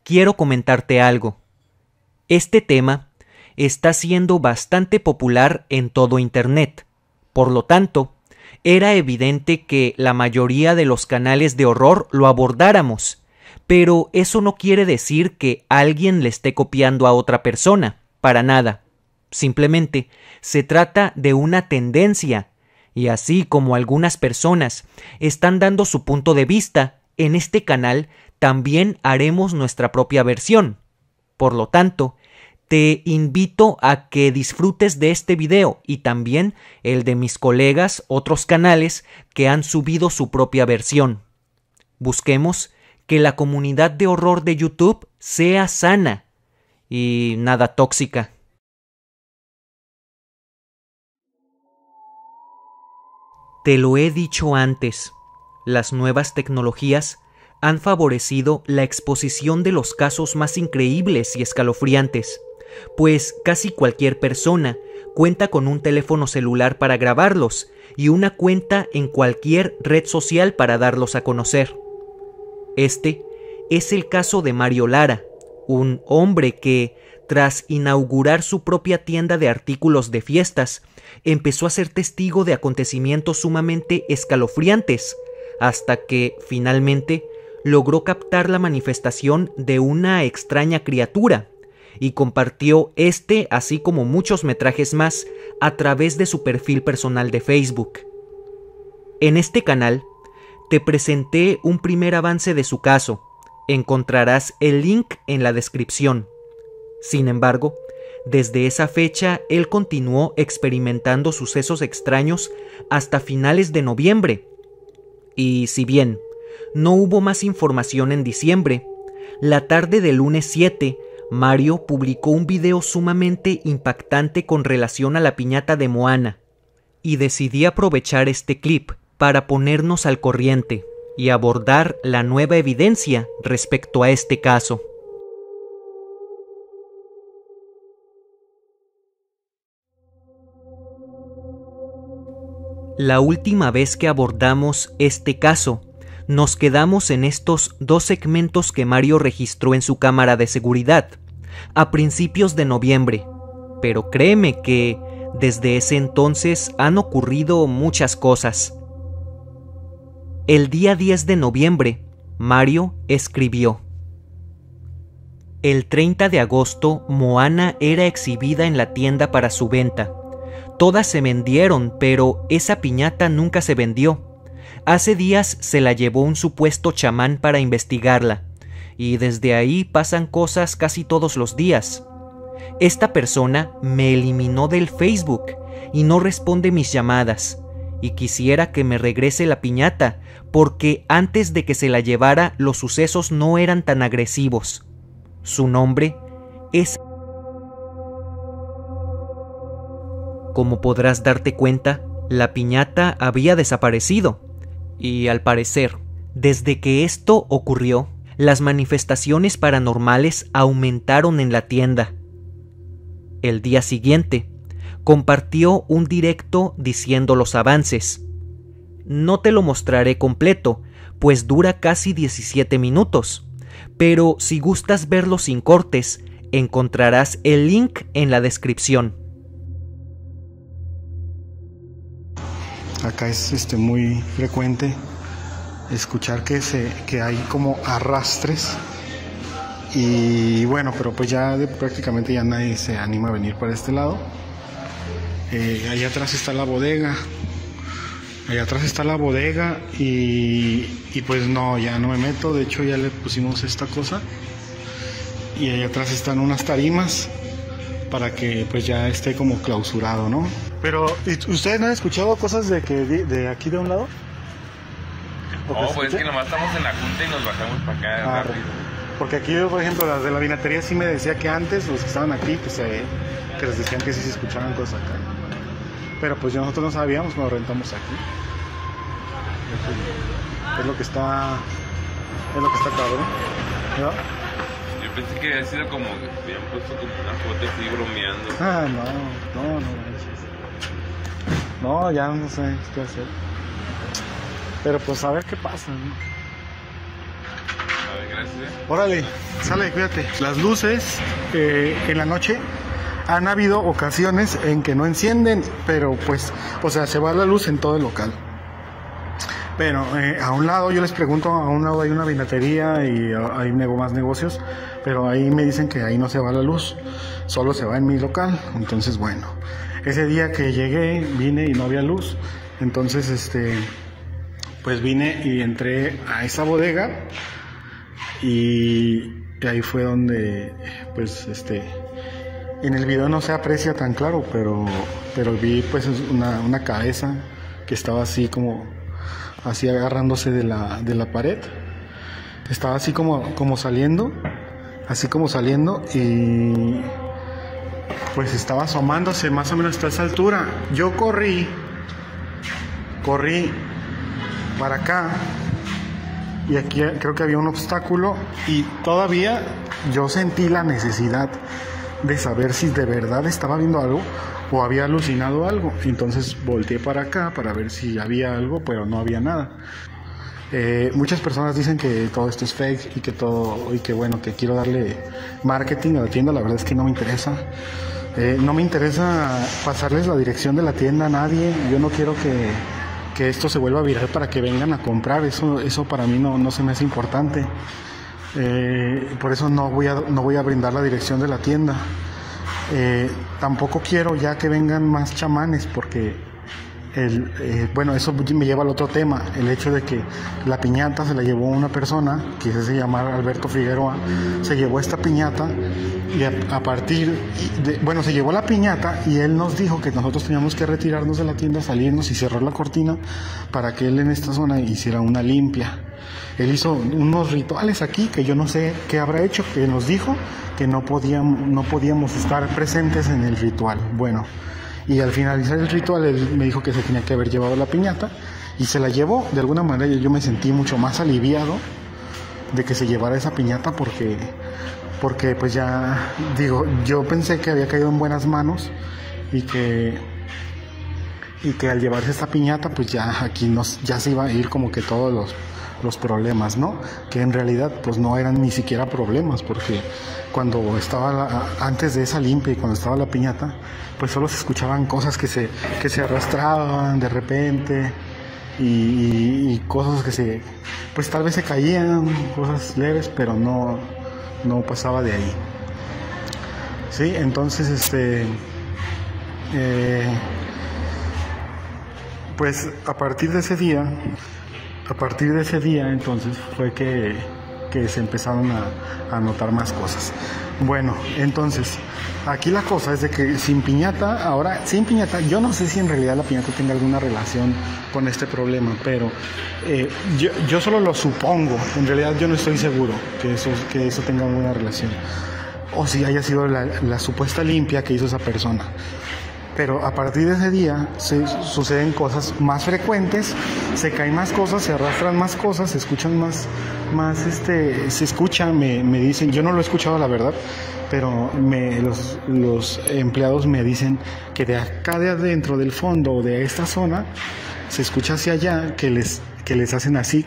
quiero comentarte algo. Este tema está siendo bastante popular en todo Internet. Por lo tanto, era evidente que la mayoría de los canales de horror lo abordáramos, pero eso no quiere decir que alguien le esté copiando a otra persona, para nada. Simplemente se trata de una tendencia, y así como algunas personas están dando su punto de vista, en este canal también haremos nuestra propia versión. Por lo tanto, te invito a que disfrutes de este video y también el de mis colegas, otros canales que han subido su propia versión. Busquemos que la comunidad de horror de YouTube sea sana y nada tóxica. Te lo he dicho antes, las nuevas tecnologías han favorecido la exposición de los casos más increíbles y escalofriantes, pues casi cualquier persona cuenta con un teléfono celular para grabarlos y una cuenta en cualquier red social para darlos a conocer. Este es el caso de Mario Lara, un hombre que, tras inaugurar su propia tienda de artículos de fiestas, empezó a ser testigo de acontecimientos sumamente escalofriantes, hasta que, finalmente, logró captar la manifestación de una extraña criatura, y compartió este, así como muchos metrajes más, a través de su perfil personal de Facebook. En este canal, te presenté un primer avance de su caso. Encontrarás el link en la descripción. Sin embargo, desde esa fecha él continuó experimentando sucesos extraños hasta finales de noviembre. Y si bien no hubo más información en diciembre, la tarde del lunes 7, Mario publicó un video sumamente impactante con relación a la piñata de Moana, y decidí aprovechar este clip para ponernos al corriente y abordar la nueva evidencia respecto a este caso. La última vez que abordamos este caso, nos quedamos en estos dos segmentos que Mario registró en su cámara de seguridad, a principios de noviembre, pero créeme que desde ese entonces han ocurrido muchas cosas. El día 10 de noviembre, Mario escribió: el 30 de agosto, Moana era exhibida en la tienda para su venta. Todas se vendieron, pero esa piñata nunca se vendió. Hace días se la llevó un supuesto chamán para investigarla, y desde ahí pasan cosas casi todos los días. Esta persona me eliminó del Facebook y no responde mis llamadas, y quisiera que me regrese la piñata, porque antes de que se la llevara los sucesos no eran tan agresivos. Su nombre es... Como podrás darte cuenta, la piñata había desaparecido, y al parecer, desde que esto ocurrió, las manifestaciones paranormales aumentaron en la tienda. El día siguiente, compartió un directo diciendo los avances. No te lo mostraré completo, pues dura casi 17 minutos, pero si gustas verlo sin cortes, encontrarás el link en la descripción. Acá es muy frecuente escuchar que hay como arrastres, y bueno, pero pues ya prácticamente ya nadie se anima a venir para este lado. Allá atrás está la bodega. Y pues no, ya no me meto. De hecho ya le pusimos esta cosa, y allá atrás están unas tarimas para que pues ya esté como clausurado, ¿no? Pero ¿ustedes no han escuchado cosas de aquí de un lado? No, pues es que nomás estamos en la junta y nos bajamos para acá rápido. Porque aquí, por ejemplo, las de la vinatería sí me decía que antes los que estaban aquí que les decían que sí se escuchaban cosas acá. Pero pues nosotros no sabíamos cuando rentamos aquí. Es lo que está cabrón, ¿no? Yo pensé que había sido como que habían puesto como una foto así bromeando. Ah, no manches. No, ya no sé qué hacer. Pero pues a ver qué pasa, ¿no? A ver qué gracias. Órale, sale, cuídate. Las luces en la noche han habido ocasiones en que no encienden, pero pues, o sea, se va la luz en todo el local. Pero a un lado, yo les pregunto, a un lado hay una vinatería y hay más negocios, pero ahí me dicen que ahí no se va la luz, solo se va en mi local. Entonces, bueno, ese día que llegué, vine y no había luz. Entonces, pues vine y entré a esa bodega y ahí fue donde, pues, en el video no se aprecia tan claro, pero vi pues una cabeza que estaba así como así agarrándose de la pared. Estaba así como saliendo y pues estaba asomándose más o menos hasta esa altura. Yo corrí para acá y aquí creo que había un obstáculo y todavía yo sentí la necesidad de saber si de verdad estaba viendo algo o había alucinado algo. Entonces volteé para acá para ver si había algo, pero no había nada. Muchas personas dicen que todo esto es fake y que bueno, que quiero darle marketing a la tienda. La verdad es que no me interesa. No me interesa pasarles la dirección de la tienda a nadie. Yo no quiero que esto se vuelva viral para que vengan a comprar. Eso para mí no se me hace importante. Por eso no voy a brindar la dirección de la tienda. Tampoco quiero ya que vengan más chamanes, porque bueno, eso me lleva al otro tema, el hecho de que la piñata se la llevó una persona que se llama Alberto Figueroa. Se llevó esta piñata y a partir de, bueno, se llevó la piñata y él nos dijo que nosotros teníamos que retirarnos de la tienda, salirnos y cerrar la cortina para que él en esta zona hiciera una limpia. Él hizo unos rituales aquí que yo no sé qué habrá hecho, que nos dijo que no podíamos estar presentes en el ritual. Bueno, y al finalizar el ritual él me dijo que se tenía que haber llevado la piñata y se la llevó. De alguna manera yo me sentí mucho más aliviado de que se llevara esa piñata porque pues ya digo, yo pensé que había caído en buenas manos y que al llevarse esta piñata pues ya aquí ya se iba a ir como que todos los problemas, ¿no? Que en realidad pues no eran ni siquiera problemas, porque cuando estaba antes de esa limpia y cuando estaba la piñata, pues solo se escuchaban cosas que se arrastraban de repente y cosas que pues tal vez se caían, cosas leves, pero no pasaba de ahí. Sí, entonces pues a partir de ese día entonces fue que se empezaron a notar más cosas. Bueno, entonces aquí la cosa es de que sin piñata, yo no sé si en realidad la piñata tenga alguna relación con este problema, pero yo solo lo supongo. En realidad yo no estoy seguro que eso tenga alguna relación, o si haya sido la supuesta limpia que hizo esa persona. Pero a partir de ese día suceden cosas más frecuentes, se caen más cosas, se arrastran más cosas, se escuchan se escuchan, me dicen, yo no lo he escuchado la verdad, pero los empleados me dicen que de acá de adentro del fondo de esta zona se escucha hacia allá que les hacen así,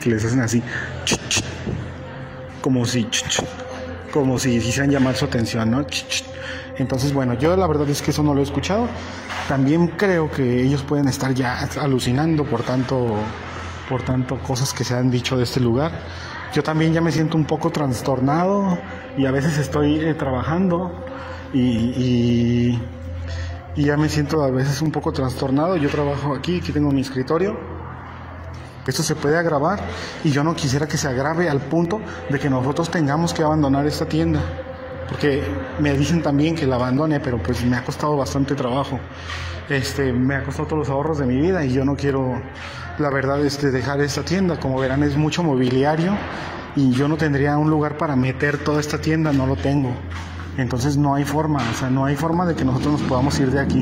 como si quisieran llamar su atención, ¿no? Entonces, bueno, yo la verdad es que eso no lo he escuchado. También creo que ellos pueden estar ya alucinando por tanto cosas que se han dicho de este lugar. Yo también ya me siento un poco trastornado y a veces estoy trabajando y ya me siento a veces un poco trastornado. Yo trabajo aquí tengo mi escritorio. Esto se puede agravar y yo no quisiera que se agrave al punto de que nosotros tengamos que abandonar esta tienda. Porque me dicen también que la abandone, pero pues me ha costado bastante trabajo. Me ha costado todos los ahorros de mi vida y yo no quiero, la verdad, dejar esta tienda. Como verán, es mucho mobiliario y yo no tendría un lugar para meter toda esta tienda, no lo tengo. Entonces no hay forma de que nosotros nos podamos ir de aquí.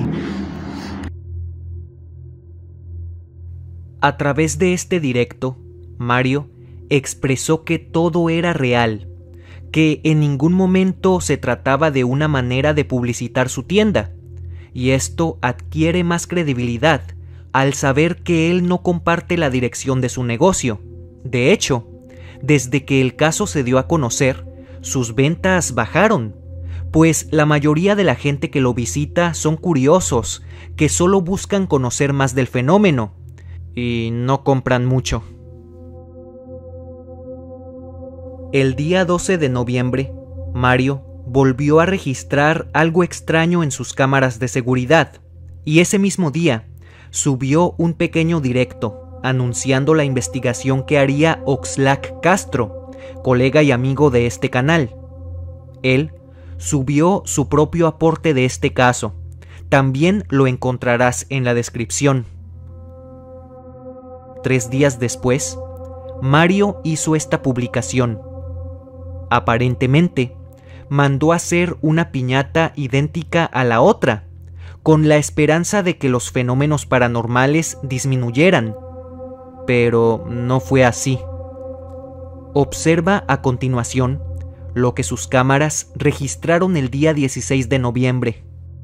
A través de este directo, Mario expresó que todo era real, que en ningún momento se trataba de una manera de publicitar su tienda, y esto adquiere más credibilidad al saber que él no comparte la dirección de su negocio. De hecho, Desde que el caso se dio a conocer, sus ventas bajaron, pues la mayoría de la gente que lo visita son curiosos, que solo buscan conocer más del fenómeno, y no compran mucho. El día 12 de noviembre, Mario volvió a registrar algo extraño en sus cámaras de seguridad, y ese mismo día subió un pequeño directo anunciando la investigación que haría Oxlack Castro, colega y amigo de este canal. Él subió su propio aporte de este caso. También lo encontrarás en la descripción. 3 días después, Mario hizo esta publicación. Aparentemente, mandó hacer una piñata idéntica a la otra, con la esperanza de que los fenómenos paranormales disminuyeran. Pero no fue así. Observa a continuación lo que sus cámaras registraron el día 16 de noviembre.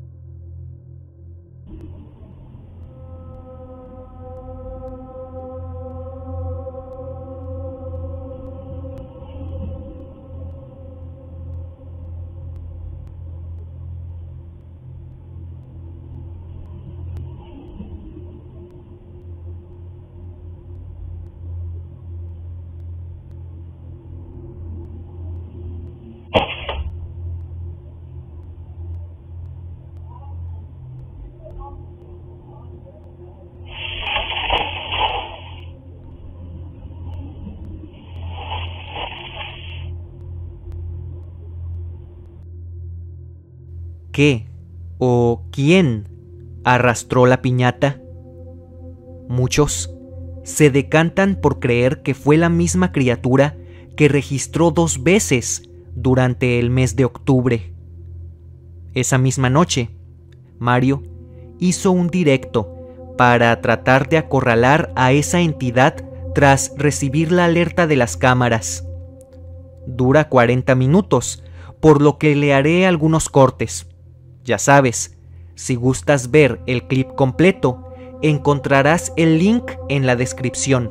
¿Qué o quién arrastró la piñata? Muchos se decantan por creer que fue la misma criatura que registró 2 veces durante el mes de octubre. Esa misma noche, Mario hizo un directo para tratar de acorralar a esa entidad tras recibir la alerta de las cámaras. Dura 40 minutos, por lo que le haré algunos cortes. Ya sabes, si gustas ver el clip completo, encontrarás el link en la descripción.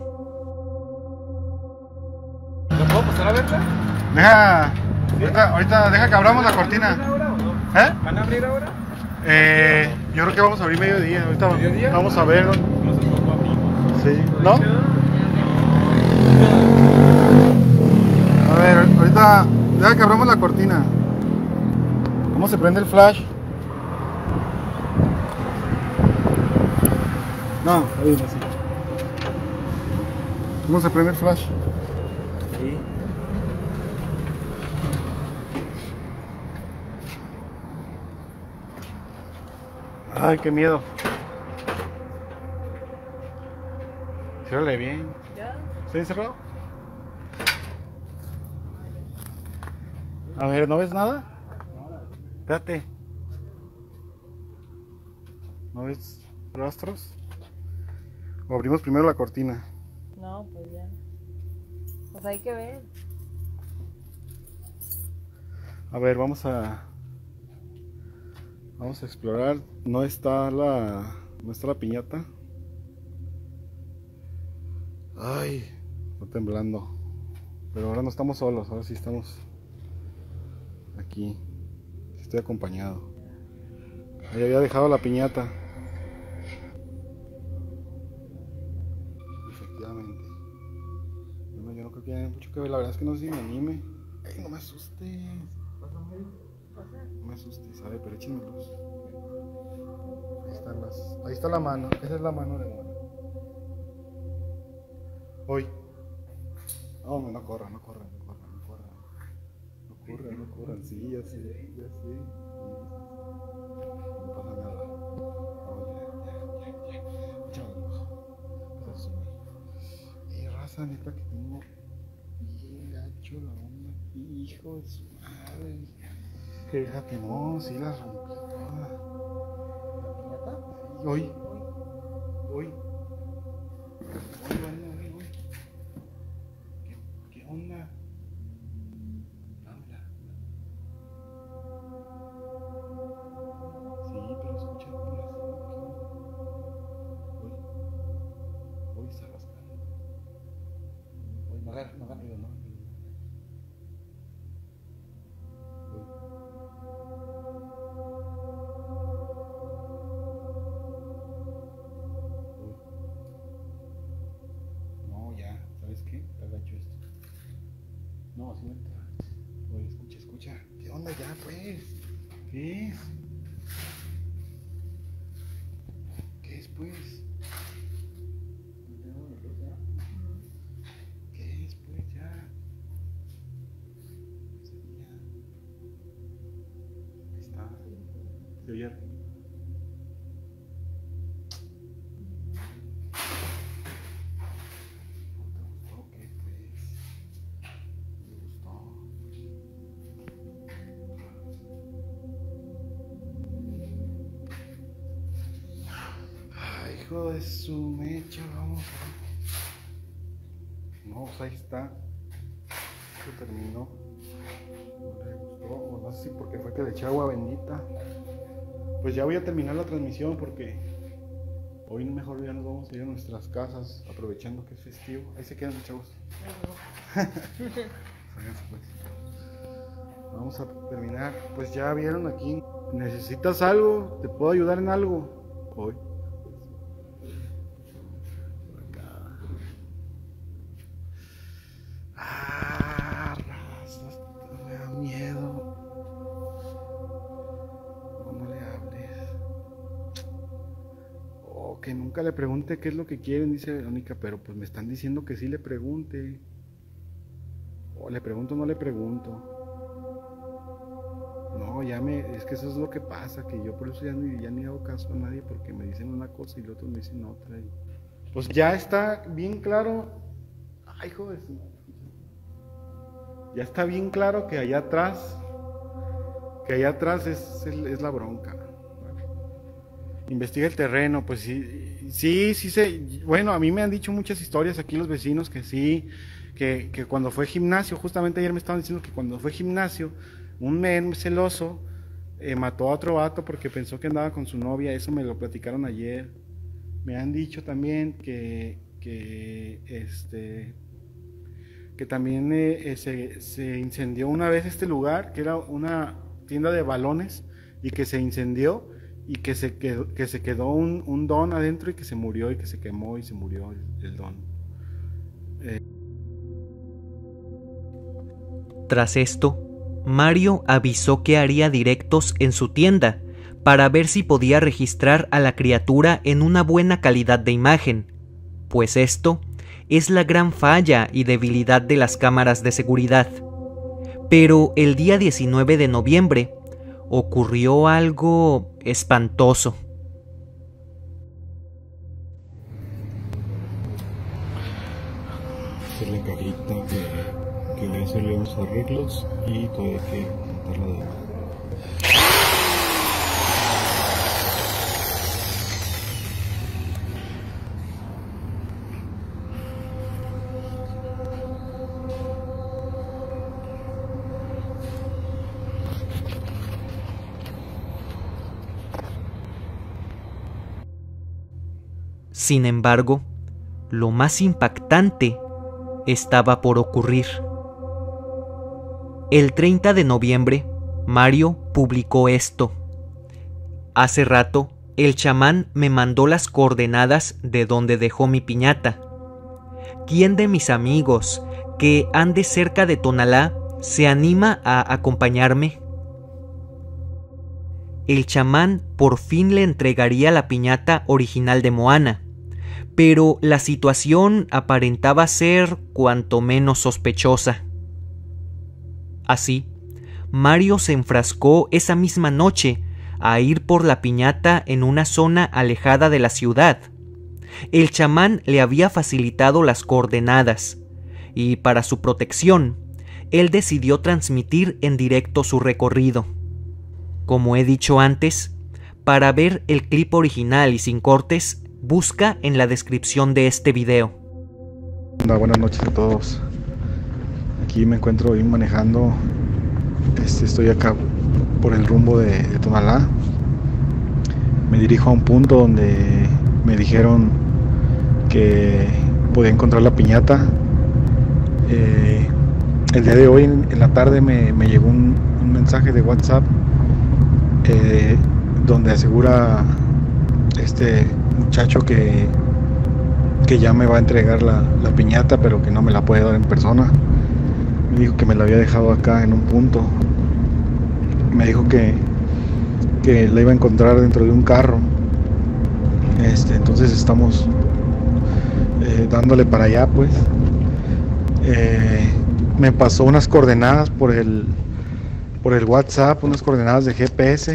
¿Lo puedo pasar a verla? Deja, ahorita deja que abramos la cortina. ¿Eh? ¿Van a abrir ahora? Yo creo que vamos a abrir mediodía. Ahorita ¿Mediodía? vamos a ver. No se tocó a mí. Sí, ¿no? A ver, ahorita deja que abramos la cortina. ¿Cómo se prende el flash? No, ahí así. ¿Cómo se prende el flash? Sí. Ay, qué miedo. Ciérrale bien. ¿Ya? ¿Está encerrado? A ver, ¿no ves nada? Espérate. ¿No ves rastros? O abrimos primero la cortina. No, pues ya. Pues hay que ver. A ver, vamos a explorar. No está la piñata. Ay, está temblando. Pero ahora no estamos solos, ahora sí estamos aquí. Estoy acompañado. Ahí había dejado la piñata. Efectivamente. Bueno, yo no creo que haya mucho que ver. La verdad es que no sé si me anime. Ay, no me asustes. No me asustes, ¿sabe? Pero échenme luz. Ahí está la mano. Esa es la mano de Mona. Hoy. No, no corran. No corran. Sí, ya sé. No pasa nada. Ya. Échame luz. Raza, neta que tengo bien gacho la onda. Hijo de su madre. Fíjate, no, sí la rompí toda. ¿La piñata? Hoy. ¿Qué onda? Habla. Sí, pero escucha por así. Hoy está rascando. Hoy no haga ruido, ¿no? Oye, escucha. ¿Qué onda ya, pues? ¿Qué es? ¿Qué es, pues? ¿Qué es, pues, ya? Ahí está. ¿Se oye? Hijo de su mecha, vamos a ver. No, pues ahí está. Se terminó. No le gustó, o no sé si porque fue que le eché agua bendita. Pues ya voy a terminar la transmisión porque hoy mejor ya nos vamos a ir a nuestras casas aprovechando que es festivo. Ahí se quedan, chavos. Pues. Vamos a terminar. Pues ya vieron aquí. ¿Necesitas algo? ¿Te puedo ayudar en algo? Hoy. Me da miedo. No le hables. Oh, que nunca le pregunte qué es lo que quieren, dice Verónica, pero pues me están diciendo que sí le pregunte. O le pregunto o no le pregunto. No, es que eso es lo que pasa, que yo por eso ya ni hago caso a nadie, porque me dicen una cosa y los otros me dicen otra. Pues ya está bien claro. Ay, joder. Ya está bien claro que allá atrás es la bronca. Investiga el terreno, pues sí, bueno, a mí me han dicho muchas historias aquí los vecinos que sí, que cuando fue gimnasio, justamente ayer me estaban diciendo que cuando fue gimnasio, un men celoso mató a otro vato porque pensó que andaba con su novia. Eso me lo platicaron ayer. Me han dicho también que también se incendió una vez este lugar, que era una tienda de balones, y que se incendió y que se quedó un don adentro y que se murió y que se quemó y se murió el don. Tras esto, Mario avisó que haría directos en su tienda para ver si podía registrar a la criatura en una buena calidad de imagen, pues esto es la gran falla y debilidad de las cámaras de seguridad. Pero el día 19 de noviembre ocurrió algo espantoso. Hacerle carita que voy a hacerle unos arreglos y todavía hay que montarla de nuevo. Sin embargo, lo más impactante estaba por ocurrir. El 30 de noviembre, Mario publicó esto. Hace rato, el chamán me mandó las coordenadas de donde dejó mi piñata. ¿Quién de mis amigos que ande cerca de Tonalá se anima a acompañarme? El chamán por fin le entregaría la piñata original de Moana, pero la situación aparentaba ser cuanto menos sospechosa. Así, Mario se enfrascó esa misma noche a ir por la piñata en una zona alejada de la ciudad. El chamán le había facilitado las coordenadas, y para su protección, él decidió transmitir en directo su recorrido. Como he dicho antes, para ver el clip original y sin cortes, busca en la descripción de este video. Buenas noches a todos. Aquí me encuentro hoy manejando. Estoy acá por el rumbo de Tonalá. Me dirijo a un punto donde me dijeron que podía encontrar la piñata. El día de hoy en la tarde me llegó un mensaje de WhatsApp donde asegura este muchacho que ya me va a entregar la piñata, pero que no me la puede dar en persona. Me dijo que me la había dejado acá en un punto. Me dijo que la iba a encontrar dentro de un carro. Entonces estamos dándole para allá, pues. Me pasó unas coordenadas por el WhatsApp, unas coordenadas de GPS.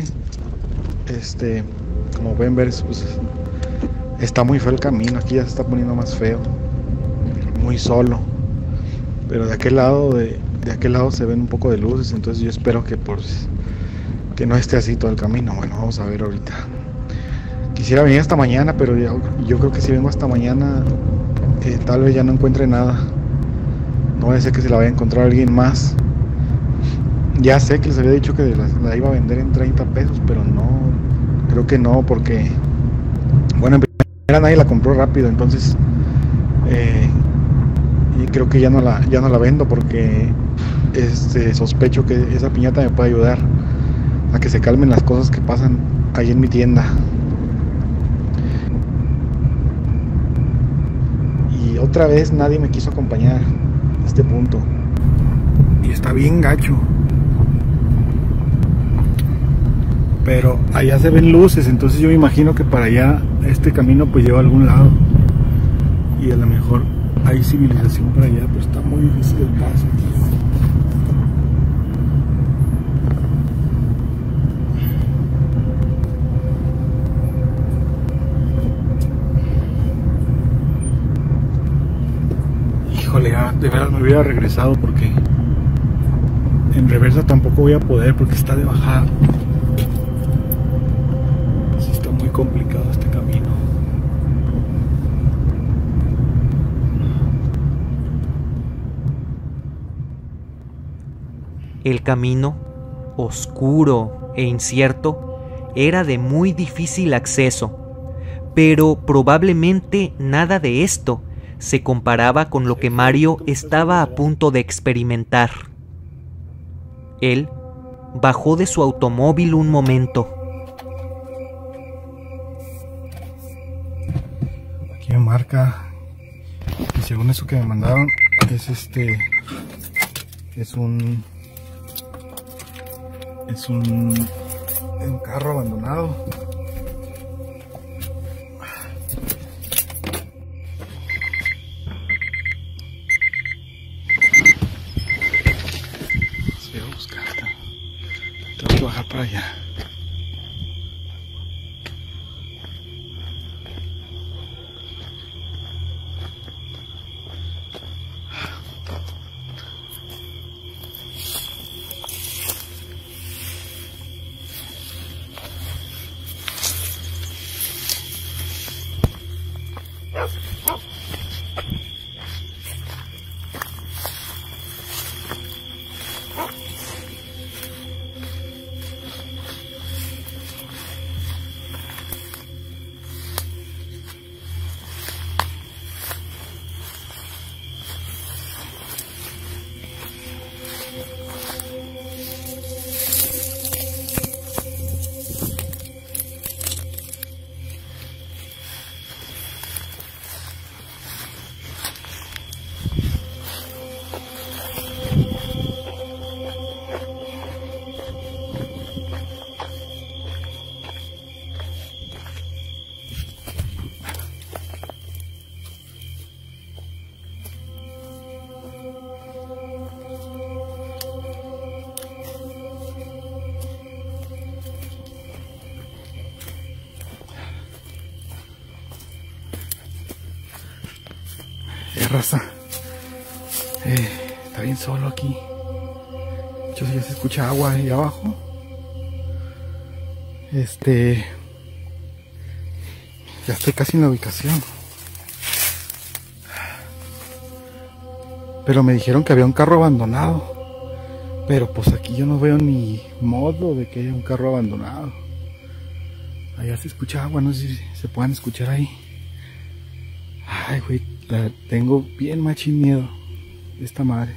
Como pueden ver, pues, está muy feo el camino. Aquí ya se está poniendo más feo, muy solo. Pero de aquel lado se ven un poco de luces. Entonces yo espero que que no esté así todo el camino. Bueno, vamos a ver ahorita. Quisiera venir hasta mañana, pero yo creo que si vengo hasta mañana, tal vez ya no encuentre nada. No vaya a ser que se la vaya a encontrar alguien más. Ya sé que les había dicho que la iba a vender en 30 pesos, pero no, creo que no, porque, bueno, en primera nadie la compró rápido, entonces, y creo que ya no la vendo porque, sospecho que esa piñata me puede ayudar a que se calmen las cosas que pasan ahí en mi tienda. Y otra vez nadie me quiso acompañar a este punto. Y está bien gacho. Pero allá se ven luces, entonces yo me imagino que para allá este camino pues lleva a algún lado. Y a lo mejor hay civilización para allá, pero está muy difícil el paso. Híjole, ya de veras me hubiera regresado porque en reversa tampoco voy a poder porque está de bajada. Sí, está muy complicado este camino. El camino, oscuro e incierto, era de muy difícil acceso, pero probablemente nada de esto se comparaba con lo que Mario estaba a punto de experimentar. Él bajó de su automóvil un momento. Aquí me marca, y según eso que me mandaron, es un carro abandonado. Voy a buscar, tengo que bajar para allá. Raza, está bien solo aquí. De hecho, ya se escucha agua ahí abajo. Ya estoy casi en la ubicación. Pero me dijeron que había un carro abandonado. Pero pues aquí yo no veo ni modo de que haya un carro abandonado. Allá se escucha agua, no sé si se puedan escuchar ahí. Ay, güey, tengo bien machín miedo de esta madre.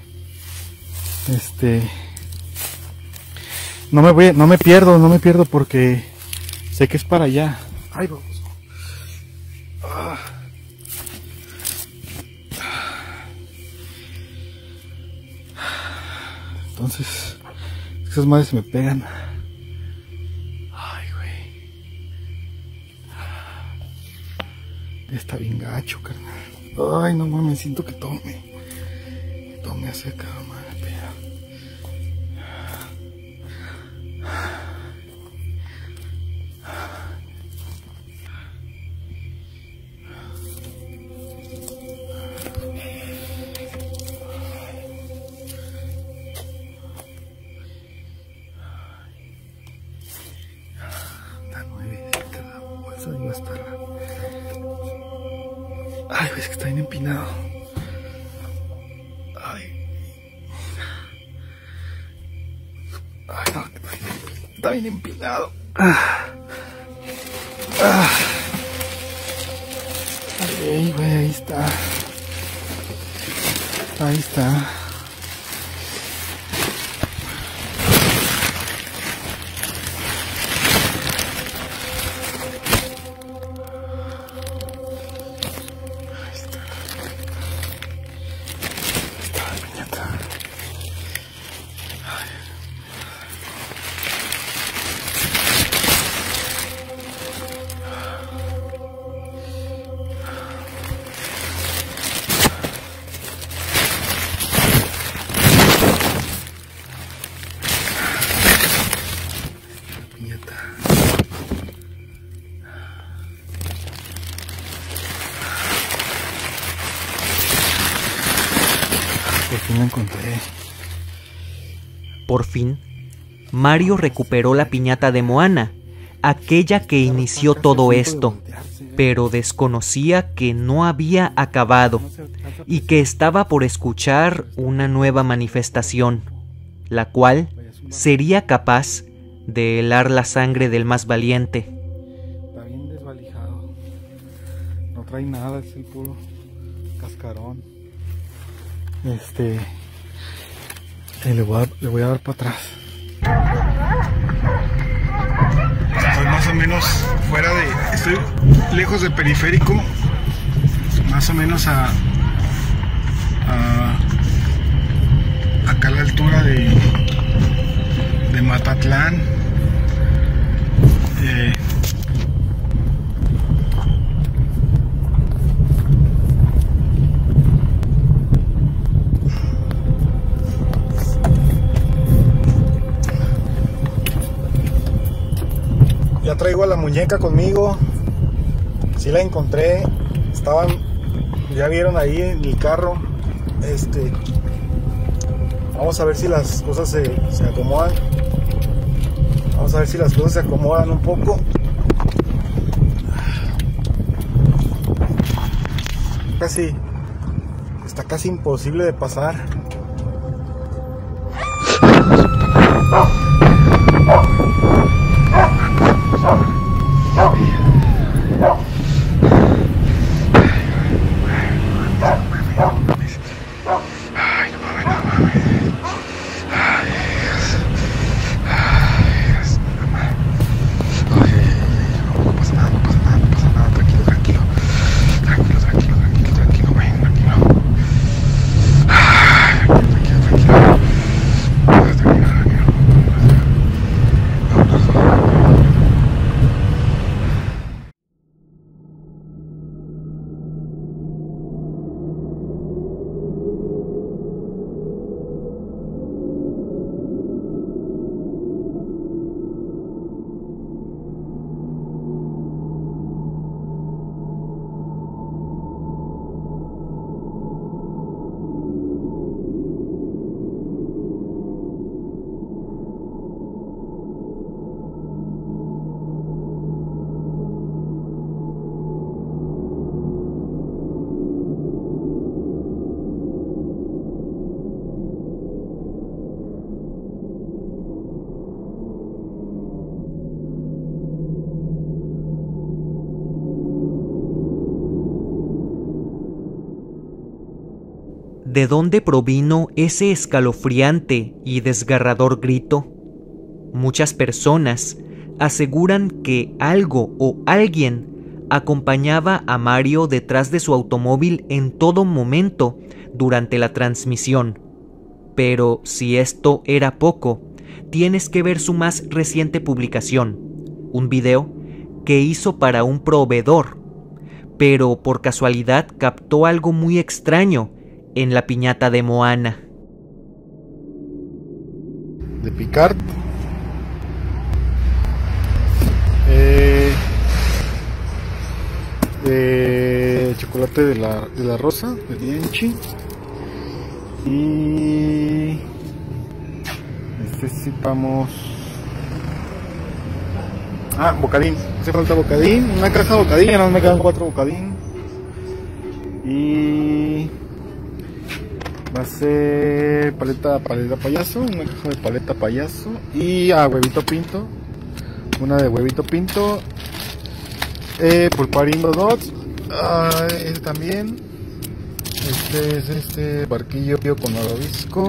No me pierdo porque sé que es para allá. Ay, vamos. entonces esas madres se me pegan. Ay, güey. Está bien gacho, carnal. Ay, no mames, siento que tome hacia acá, madre, pero... Está nuevecita la bolsa, iba a estar. Ay, ves que está bien empinado. Ay, no, está bien empinado. Ay, güey, ahí está. Ahí está. Por fin la encontré. Por fin, Mario recuperó la piñata de Moana, aquella que inició todo esto, pero desconocía que no había acabado y que estaba por escuchar una nueva manifestación, la cual sería capaz de helar la sangre del más valiente. Está bien desvalijado. No trae nada, es el puro cascarón. Le voy a dar para atrás. Estoy más o menos fuera de... Estoy lejos de periférico. Más o menos acá a la altura de Matatlán. Ya traigo a la muñeca conmigo. Sí la encontré. Ya vieron ahí en el carro. Vamos a ver si las cosas se acomodan. Vamos a ver si las cosas se acomodan un poco. Está casi imposible de pasar. ¿De dónde provino ese escalofriante y desgarrador grito? Muchas personas aseguran que algo o alguien acompañaba a Mario detrás de su automóvil en todo momento durante la transmisión, Pero si esto era poco, tienes que ver su más reciente publicación, un video que hizo para un proveedor, pero por casualidad captó algo muy extraño en la piñata de Moana. De Picard. De chocolate de la rosa, de Bianchi. Y necesitamos bocadín. Hace falta bocadín, una caja de bocadín, ya no me quedan 4 bocadín. Y va a ser paleta payaso, una caja de paleta payaso. Y huevito pinto, una de huevito pinto. Pulparindo dots, también. Este es barquillo con malvavisco.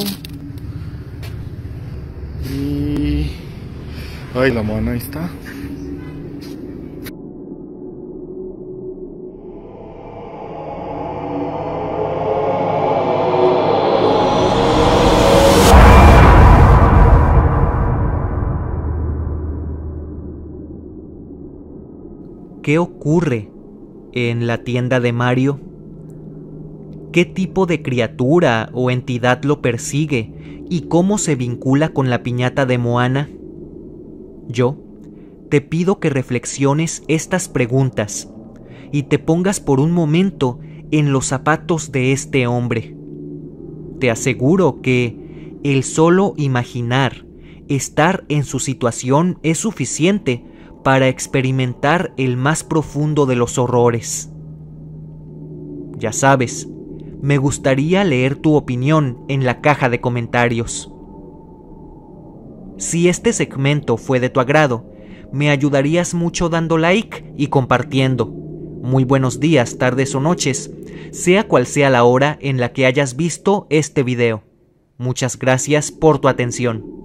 Y la Moana, ahí está. ¿Qué ocurre en la tienda de Mario? ¿Qué tipo de criatura o entidad lo persigue y cómo se vincula con la piñata de Moana? Yo te pido que reflexiones estas preguntas y te pongas por un momento en los zapatos de este hombre. Te aseguro que el solo imaginar estar en su situación es suficiente para experimentar el más profundo de los horrores. Ya sabes, me gustaría leer tu opinión en la caja de comentarios. Si este segmento fue de tu agrado, me ayudarías mucho dando like y compartiendo. Muy buenos días, tardes o noches, sea cual sea la hora en la que hayas visto este video. Muchas gracias por tu atención.